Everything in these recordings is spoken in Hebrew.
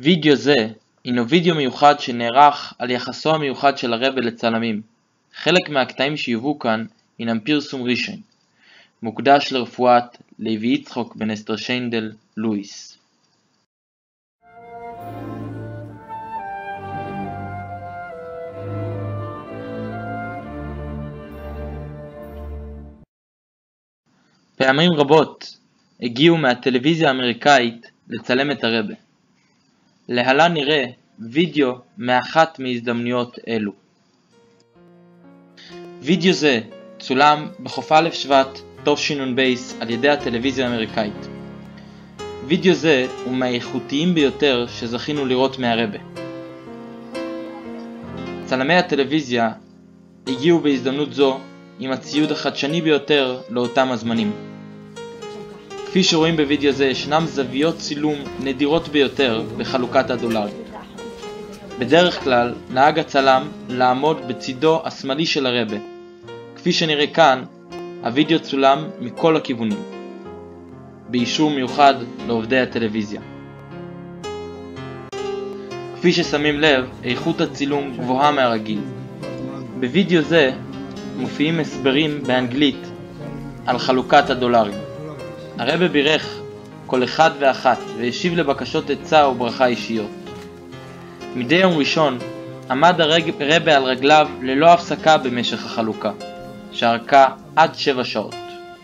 וידאו זה הינו וידאו מיוחד שנערך על יחסו המיוחד של הרבי לצלמים. חלק מהקטעים שיובאו כאן הינם פרסום ראשון, מוקדש לרפואת לוי יצחק בן אסתר שיינדל לואיס. פעמים רבות הגיעו מהטלוויזיה האמריקאית לצלם את הרבי. להלן נראה וידאו מאחת מהזדמנויות אלו. וידאו זה צולם בחוף א' שבט תשנ"ב על ידי הטלוויזיה האמריקאית. וידאו זה הוא מהאיכותיים ביותר שזכינו לראות מהרבי. צלמי הטלוויזיה הגיעו בהזדמנות זו עם הציוד החדשני ביותר לאותם הזמנים. כפי שרואים בוידאו זה ישנם זוויות צילום נדירות ביותר בחלוקת הדולרים. בדרך כלל נהג הצלם לעמוד בצידו השמאלי של הרבי. כפי שנראה כאן, הוידאו צולם מכל הכיוונים, באישור מיוחד לעובדי הטלוויזיה. כפי ששמים לב, איכות הצילום גבוהה מהרגיל. בוידאו זה מופיעים הסברים באנגלית על חלוקת הדולרים. הרבי בירך כל אחד ואחת והשיב לבקשות עצה וברכה אישיות. מדי יום ראשון עמד הרבי על רגליו ללא הפסקה במשך החלוקה, שארכה עד 7 שעות.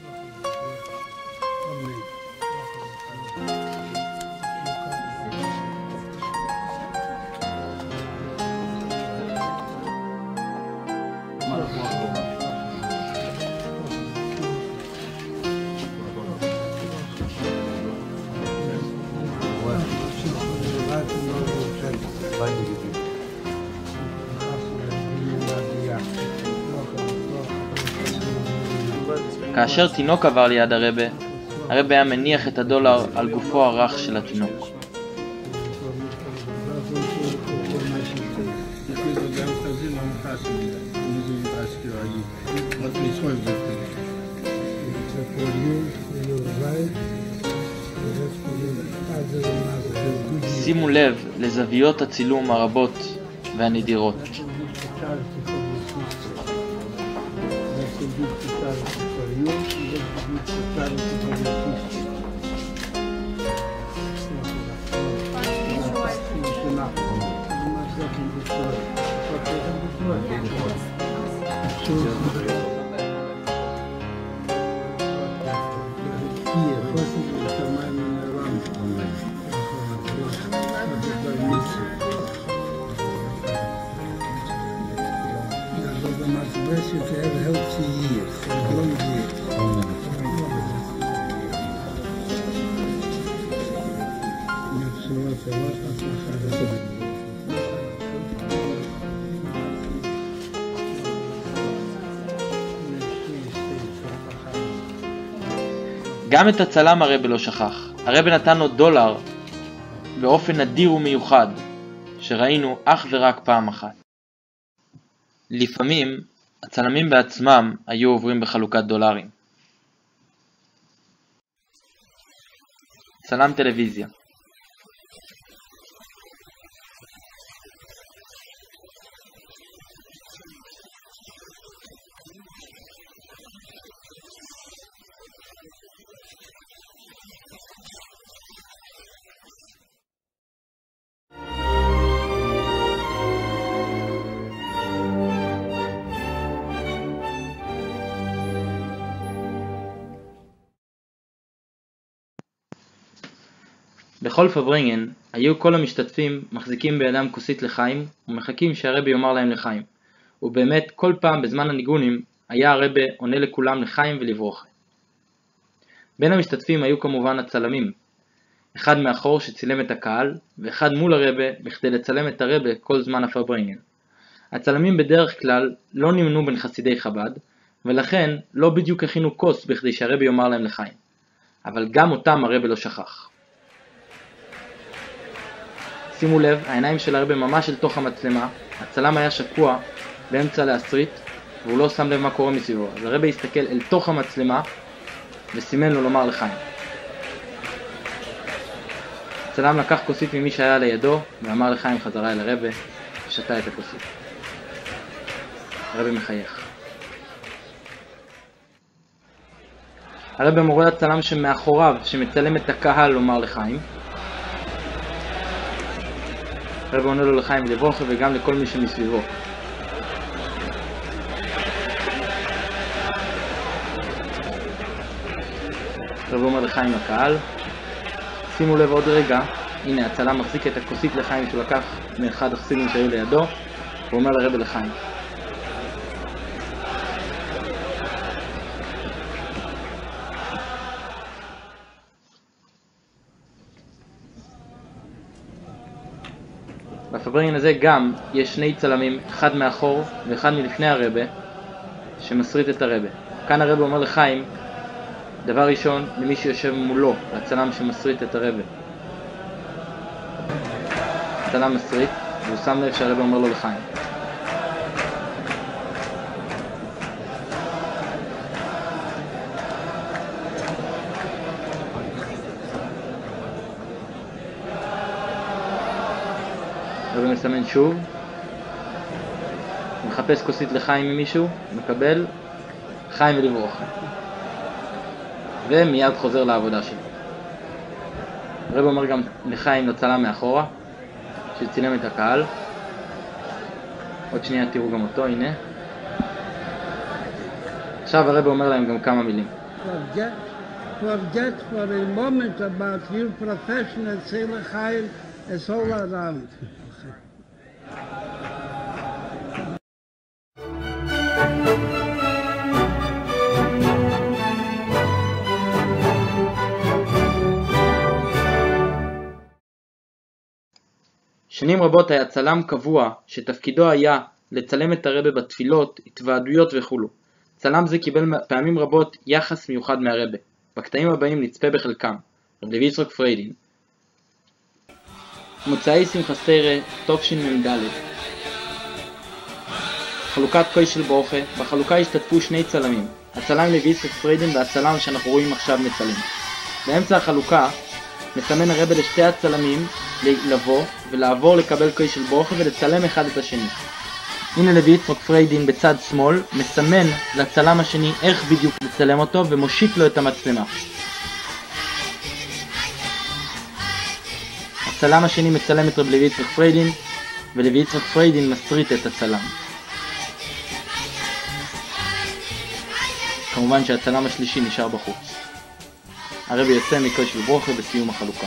כאשר תינוק עבר ליד הרבי היה מניח את הדולר על גופו הרך של התינוק. שימו לב לזוויות הצילום הרבות והנדירות. גם את הצלם הרבי לא שכח. הרבי נתן לו דולר באופן נדיר ומיוחד, שראינו אך ורק פעם אחת. לפעמים הצלמים בעצמם היו עוברים בחלוקת דולרים. צלם טלוויזיה. בכל פברנגן היו כל המשתתפים מחזיקים בידם כוסית לחיים ומחכים שהרבי יאמר להם לחיים. ובאמת כל פעם בזמן הניגונים היה הרבי עונה לכולם לחיים ולברוך. בין המשתתפים היו כמובן הצלמים, אחד מאחור שצילם את הקהל ואחד מול הרבי בכדי לצלם את הרבי כל זמן הפברנגן. הצלמים בדרך כלל לא נמנו בין חסידי חב"ד ולכן לא בדיוק הכינו כוס בכדי שהרבי יאמר להם לחיים, אבל גם אותם הרבי לא שכח. שימו לב, העיניים של הרבי ממש אל תוך המצלמה, הצלם היה שקוע באמצע להסריט והוא לא שם לב מה קורה מסביבו, אז הרבי הסתכל אל תוך המצלמה וסימן לו לומר לחיים. הצלם לקח כוסית ממי שהיה לידו ואמר לחיים חזרה אל הרבה ושתה את הכוסית. הרבה מחייך. הרבה מורה לצלם שמאחוריו שמצלם את הקהל לומר לחיים. הרבה עונה לו לחיים ולברכה וגם לכל מי שמסביבו. הרבה אומר לחיים לקהל, שימו לב עוד רגע, הנה הצלם מחזיק את הכוסית לחיים שהוא לקח מאחד החסידים שהיו לידו, והוא אומר לרבה לחיים. בפברנגן הזה גם יש שני צלמים, אחד מאחור ואחד מלפני הרבה, שמסריט את הרבה. כאן הרבה אומר לחיים, דבר ראשון, למי שיושב מולו, הצלם שמסריט את הרבה. הצלם מסריט, והוא שם לב שהרבה אומר לו לחיים. הרבה מסמן שוב, מחפש כוסית לחיים ממישהו, מקבל, חיים ולברכה. ומיד חוזר לעבודה שלו. הרב אומר גם לחיים לצלם מאחורה, שצילם את הקהל. עוד שנייה תראו גם אותו, הנה. עכשיו הרב אומר להם גם כמה מילים. Forget for a moment about your profession and say לחיים, it's all around. שנים רבות היה צלם קבוע שתפקידו היה לצלם את הרבה בתפילות, התוועדויות וכו'. צלם זה קיבל פעמים רבות יחס מיוחד מהרבה. בקטעים הבאים נצפה בחלקם. רב לוי יצחק פריידין. מוצאי שמחת תורה תשמ"ד. חלוקת קוישל ברוכה. בחלוקה השתתפו שני צלמים. הצלם לוי יצחק פריידין והצלם שאנחנו רואים עכשיו מצלם. באמצע החלוקה מסמן הרבה לשתי הצלמים לבוא ולעבור לקבל קוישל ברוכה ולצלם אחד את השני. הנה לוי יצחק פריידין בצד שמאל מסמן לצלם השני איך בדיוק לצלם אותו ומושיט לו את המצלמה. הצלם השני מצלם את רב לוי יצחק פריידין ולוי יצחק פריידין מסריט את הצלם. כמובן שהצלם השלישי נשאר בחוץ. הרבי יוצא מקוישל ברוכה בסיום החלוקה.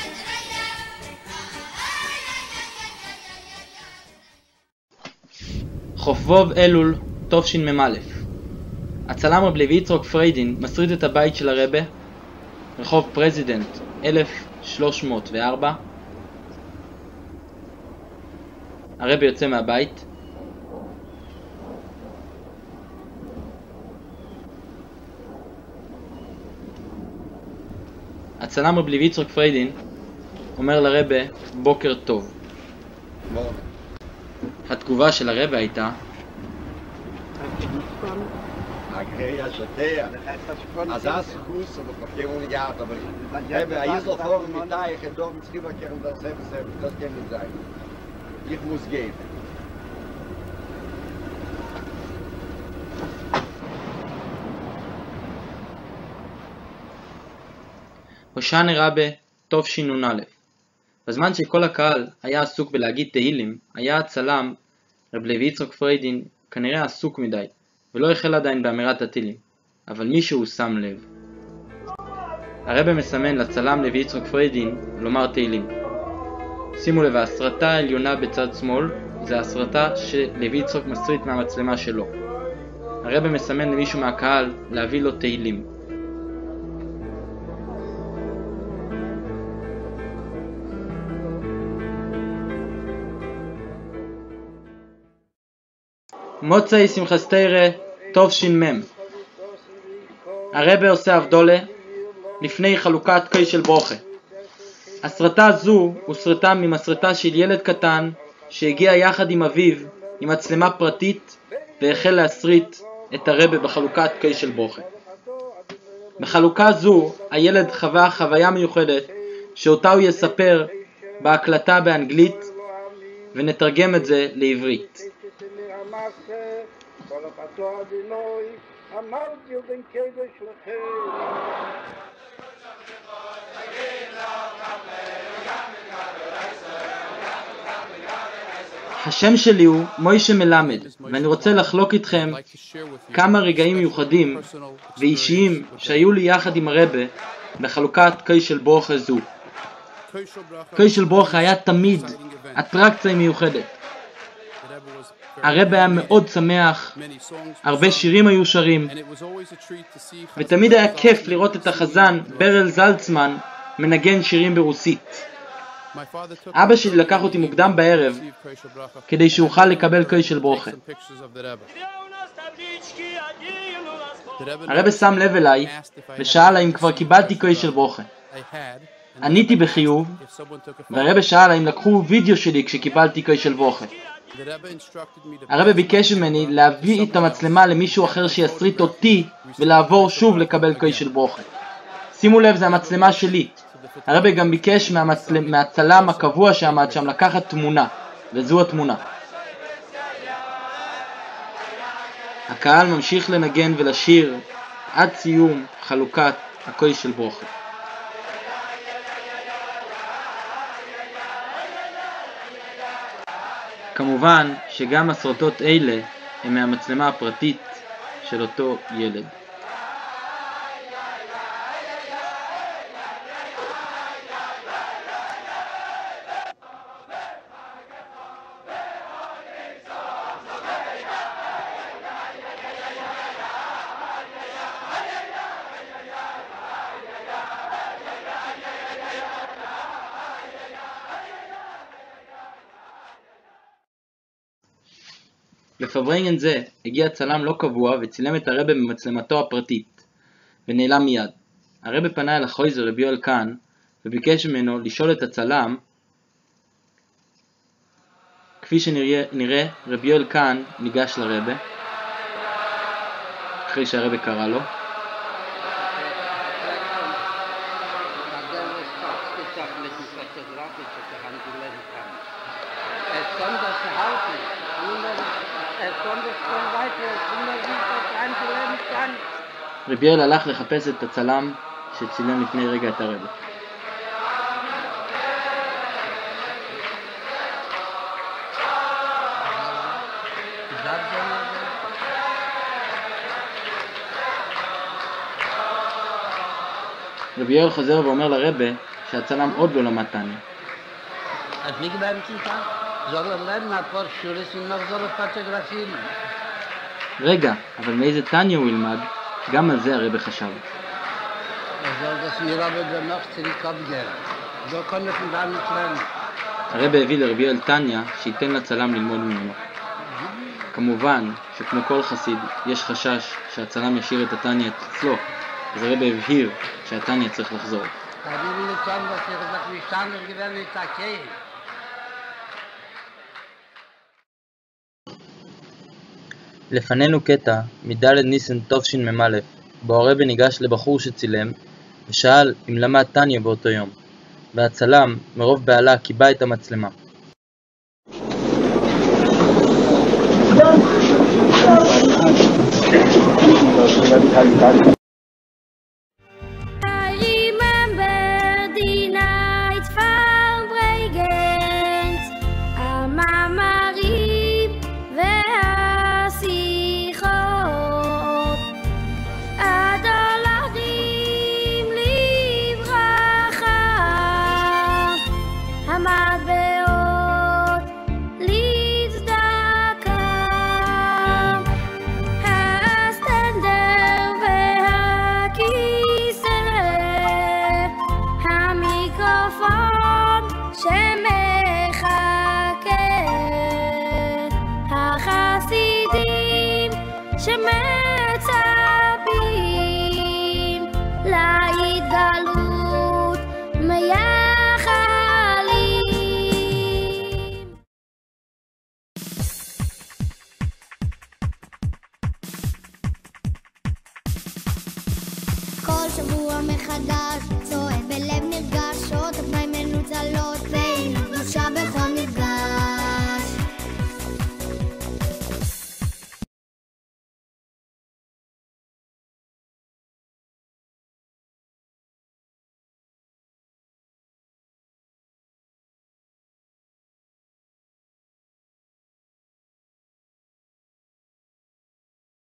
חופבוב אלול תשמ"א. הצלם רב לוי יצחק פריידין מסריט את הבית של הרבה, רחוב פרזידנט 1304. הרבה יוצא מהבית. הצלם רב לוי יצחק פריידין אומר לרבה בוקר טוב. התגובה של הרבה הייתה אז זה סיכוס ובפקירו נגעת, אבל היזל פורם מתייך את דור מצחיבה קרן דרסה וסבב, das kann nicht sein. Ich muss gehen. הושענא רבה תשנ"א. בזמן שכל הקהל היה עסוק בלהגיד תהילים, היה הצלם רב לוי יצחק פריידין כנראה עסוק מדי, ולא החל עדיין באמירת התהילים, אבל מישהו שם לב. הרבה מסמן לצלם לוי יצחק פריידין לומר תהילים. שימו לב, ההסרטה העליונה בצד שמאל זה ההסרטה שלוי יצחק מסריט מהמצלמה שלו. הרבה מסמן למישהו מהקהל להביא לו תהילים. מוצאי שמחת תורה תש"מ. הרבה עושה הבדולה לפני חלוקת קוישל ברוכה. הסרטה זו הוסרטה ממסרטה של ילד קטן שהגיע יחד עם אביו עם מצלמה פרטית והחל להסריט את הרבה בחלוקת קוישל ברוכה. בחלוקה זו הילד חווה חוויה מיוחדת שאותה הוא יספר בהקלטה באנגלית ונתרגם את זה לעברית. השם שלי הוא מוישה מלמד, ואני רוצה לחלוק איתכם כמה רגעים מיוחדים ואישיים שהיו לי יחד עם הרבה בחלוקת קוישל ברוכה זו. קוישל ברוכה היה תמיד אטרקציה מיוחדת. הרבה היה מאוד שמח, הרבה שירים היו שרים, ותמיד היה כיף לראות את החזן ברל זלצמן מנגן שירים ברוסית. אבא שלי לקח אותי מוקדם בערב כדי שאוכל לקבל קוישל ברוכה. הרב שם לב אליי ושאל האם כבר קיבלתי קוישל ברוכה. עניתי בחיוב, והרב שאל האם לקחו וידאו שלי כשקיבלתי קוישל ברוכה. הרב ביקש ממני להביא את המצלמה למישהו אחר שיסריט אותי ולעבור שוב לקבל קוישל ברוכה. שימו לב, זה המצלמה שלי. הרב גם ביקש מהצלם הקבוע שעמד שם לקחת תמונה, וזו התמונה. הקהל ממשיך לנגן ולשיר עד סיום חלוקת הקוישל ברוכה. כמובן שגם הסרטות אלה הם מהמצלמה הפרטית של אותו ילד. לפברנגן זה הגיע צלם לא קבוע וצילם את הרבה במצלמתו הפרטית ונעלם מיד. הרבה פנה אל החויזר רבי יואל כהן וביקש ממנו לשאול את הצלם. כפי שנראה, רבי יואל כהן ניגש לרבה אחרי שהרבה קרא לו. רבי יואל הלך לחפש את הצלם שצילם לפני רגע את הרבה. רבי יואל חוזר ואומר לרבה שהצלם עוד לא למד תניא. אז מי גבהם ציטה? זול לרלן מהפור שורס ומחזור לפוטוגרפים. רגע, אבל מאיזה תניא הוא ילמד? גם על זה הרבה חשב. הרבה הביא לרבי יואל תניא שייתן לצלם ללמוד ממנו. כמובן שכמו כל חסיד יש חשש שהצלם ישאיר את התניא אצלו, אז הרבה הבהיר שהתניא צריך לחזור. לפנינו קטע מדלת ניסן תופשין ממלף, בו הרבה ניגש לבחור שצילם ושאל אם למד תניא באותו יום, והצלם מרוב בעלה קיבע את המצלמה. שמחכה החסידים